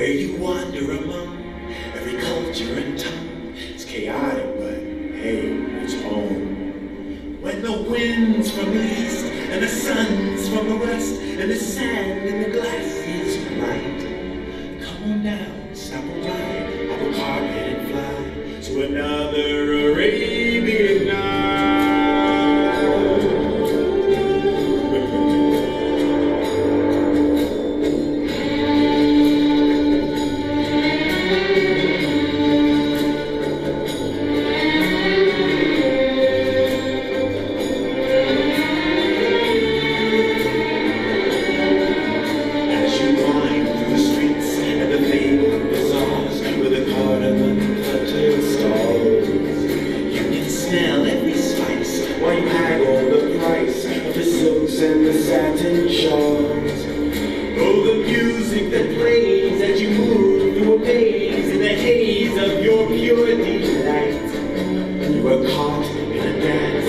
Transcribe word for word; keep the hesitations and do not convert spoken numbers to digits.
where you wander among every culture and tongue. It's chaotic, but hey, it's home. When the wind's from the east and the sun's from the west and the sand in the glass is right, come on down, stop a ride, hop a carpet and fly to another Arabian night. And the satin shawls. Oh, the music that plays as you move through a maze in the haze of your pure delight. You are caught in a dance